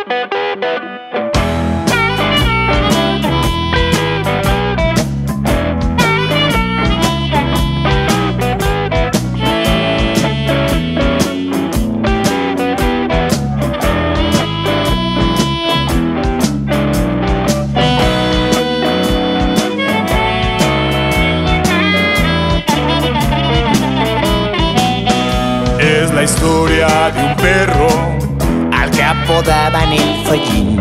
Es la historia de un perro al que apodaban el Follín.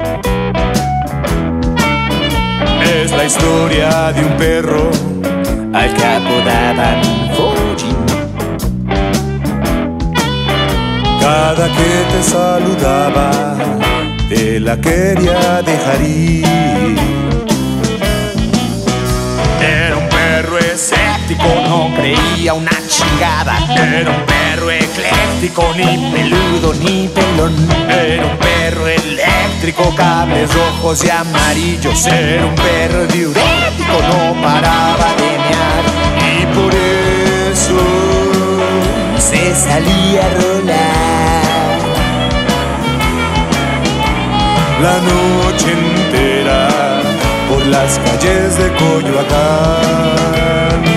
Es la historia de un perro al que apodaban Follín. Cada que te saludaba te la quería dejar ir. Era un perro escéptico, no creía una chingada. Era un perro ecléctico, ni peludo ni pelón. Era un perro eléctrico, cables rojos y amarillos. Era un perro diurético, no paraba de mear. Y por eso se salía a rolar la noche entera por las calles de Coyoacán.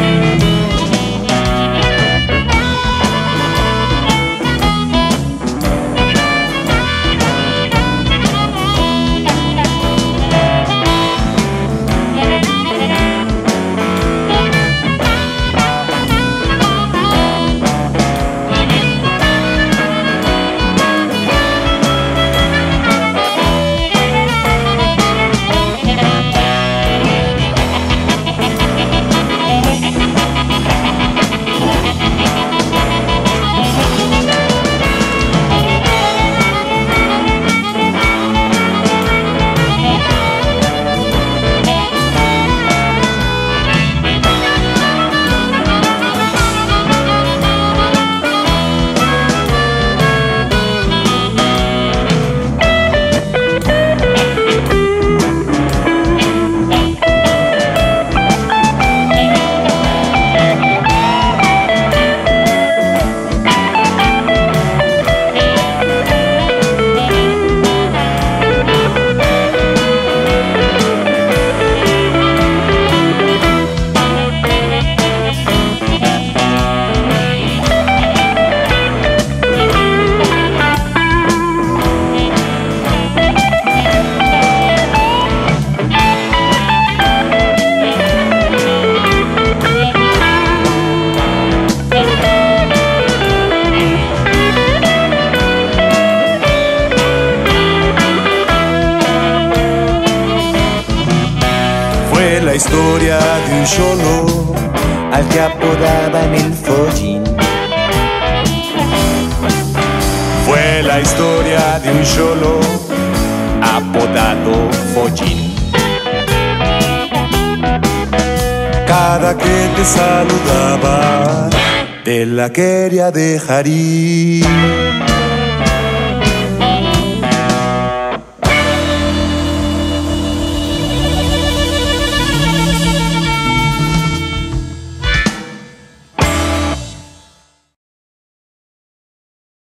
La historia de un cholo al que apodaban el Follín. Fue la historia de un cholo apodado Follín. Cada que te saludaba te la quería dejar ir.